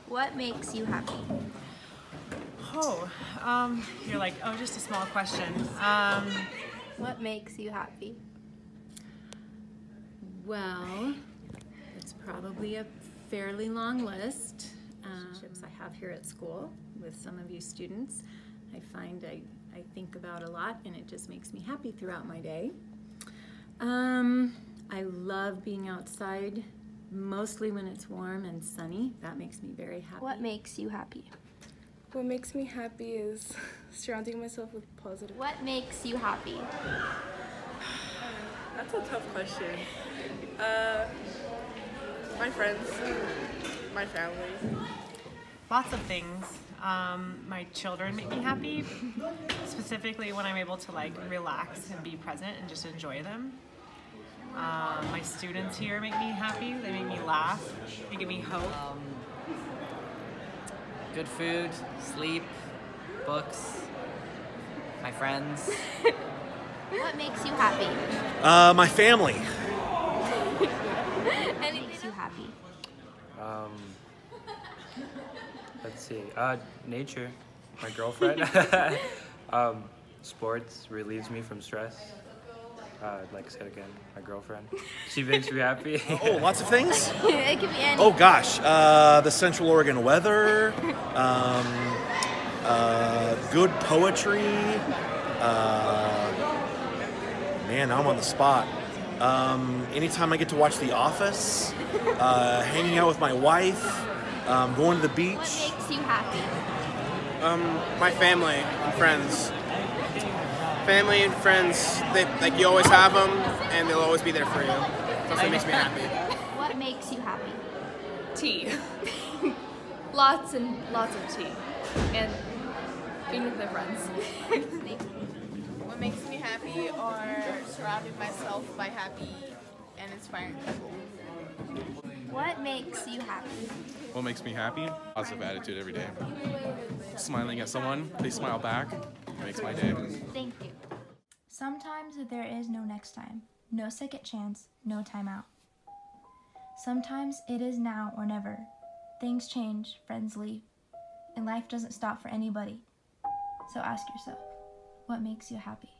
What makes you happy? Oh, you're like, oh, just a small question. What makes you happy? Well, it's probably a fairly long list. Relationships I have here at school with some of you students. I find I think about a lot, and it just makes me happy throughout my day. I love being outside, mostly when it's warm and sunny. That makes me very happy. What makes you happy? What makes me happy is surrounding myself with positive. What makes you happy? That's a tough question. My friends, my family. Lots of things. My children make me happy, specifically when I'm able to like relax and be present and just enjoy them. My students here make me happy. They make me laugh. They give me hope. Good food, sleep, books, my friends. What makes you happy? My family. What makes you happy? Let's see. Nature, my girlfriend. Sports relieves me from stress. Like I said again, my girlfriend. She makes me happy. Oh, lots of things? It could be any. Oh gosh, the Central Oregon weather, good poetry. Man, now I'm on the spot. Anytime I get to watch The Office, hanging out with my wife, going to the beach. What makes you happy? My family and friends. Family and friends, like you always have them, and they'll always be there for you. That's what makes me happy. What makes you happy? Tea. Lots and lots of tea. And being with my friends. What makes me happy are surrounding myself by happy and inspiring people. What makes you happy? What makes me happy? Positive attitude every day. Smiling at someone, they smile back, makes my day. Thank you. Sometimes there is no next time, no second chance, no time out. Sometimes it is now or never. Things change, friends leave, and life doesn't stop for anybody. So ask yourself, what makes you happy?